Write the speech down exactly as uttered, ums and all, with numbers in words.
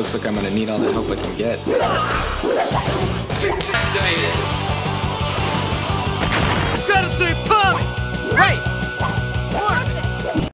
looks like I'm gonna need all the help I can get. Gotta save